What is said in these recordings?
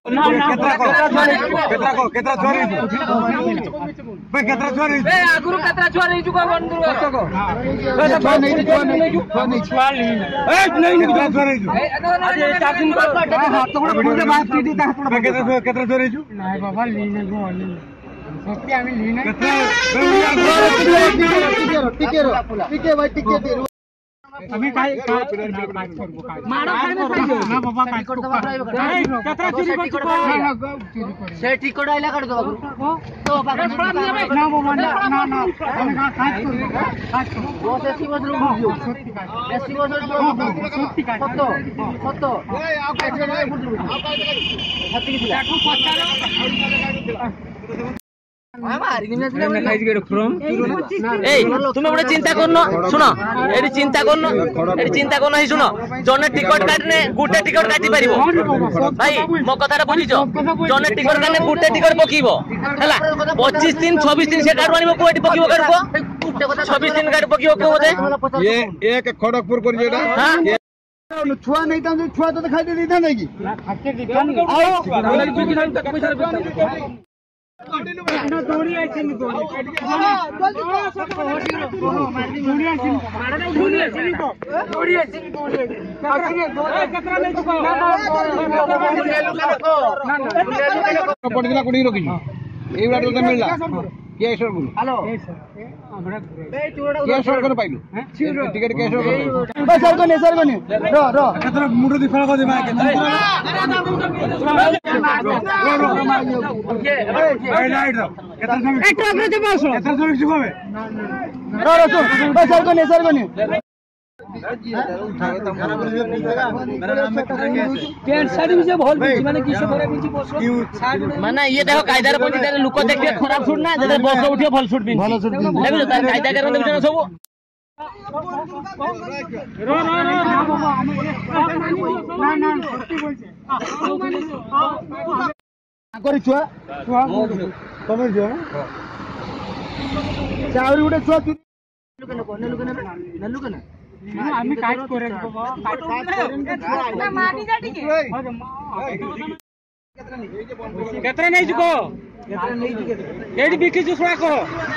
अभी काय मारा काय ना बाबा काय कतरा चोरी करतो से टिकट आइला काढतो तो बाबा ना बाबा ना आम्ही काय करू बस एसी बसलो बुझियो एसी बसलो सत्ती काय सत्तो सत्तो ए आप कैसे नाही बुझियो सत्ती की दिला তুমি গোটে চিন্তা করন শুন এটি চিন্তা করন হি শুন জনে টিকট কাটনে গুটে টিকট কাটি পারিব ভাই মো কথাটা বুঝিছ জনে টিকট কাটনে গুটে টিকট পকিব হেলা 25 दिन 26 दिन से काट आनिबो कोठी पकिबो काटबो 26 दिन काट पकिबो को बोले ये एक खड़गपुर को जेडा हां छुआ नहीं था छुआ तो खाई दे देता नहीं की खाके दिखा नहीं आओ पैसा ना दौड़ी आई थी दौड़ी हां जल्दी दौड़ी आई थी दौड़ी आई थी कतरा नहीं चुका पड़दिना कोडी रखी ए बार तो मिलला केशर गुरु हेलो केशर कर पाइलु टिकट केशर कर बस सर कोनी रो कतरा मुंडो दिखा को दे माय के ए लाइट रो कतरा समय ए ट्रक रे दे बस कतरा समय चुकावे रो सर बस सर कोनी माने ये देखो कायदा रे पंजी लोक देखिए खराब सूट ना जदे बस उठियो भल सूट पिन देखो तार कायदा कर देबे सब ना सत्य बोलछे करी छुआ तमे जो चावरी उडे छुआ नेलु केना आम्ही काय करेन बाबा ना मानी जा ठीक है केतरा नहीं जुको केतरा नहीं जुके एडी बिकी जुसवा को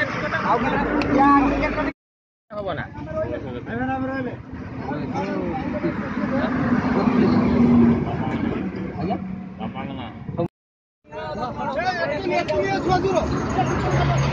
हबो ना आया बापा ना